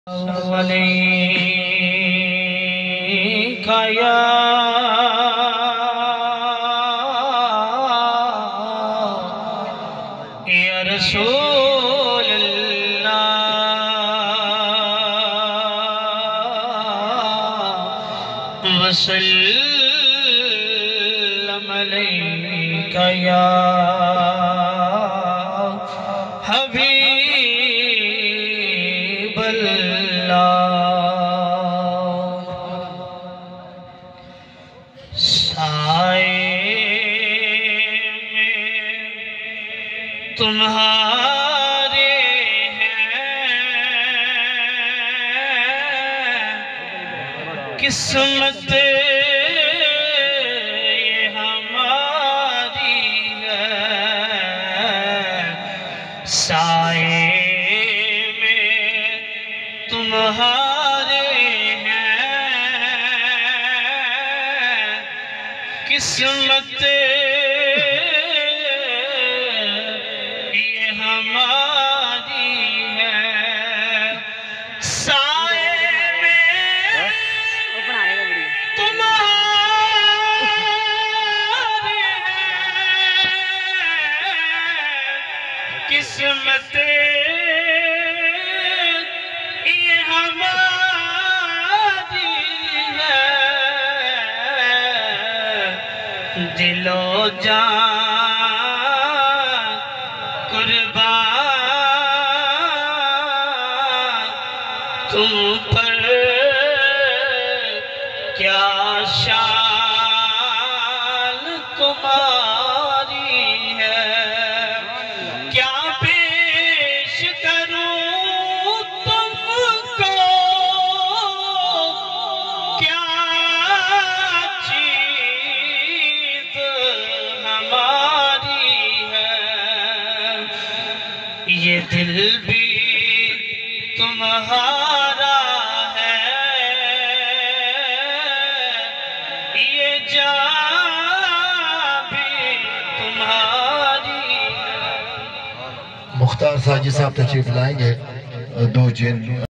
अलैका या रसूल अल्लाह वसल्लम अलैका या हबीब अल्लाह। साए में तुम्हारे हैं किस्मत ये हमारी है। साए में तुम्हारे हैं किस्मत ये हमारी है। साए में तुम्हारे हैं किस्मत ये हमारी है। दिलो जान कुर्बान तुम पर क्या शान तुम्हारी है। क्या पेश करूं तुमको क्या चीज हमारी है। ये दिल भी तुम्हारा है ये जान भी तुम्हारी है। मुख्तार साजिद साहब तशरीफ लाएंगे। दो जिन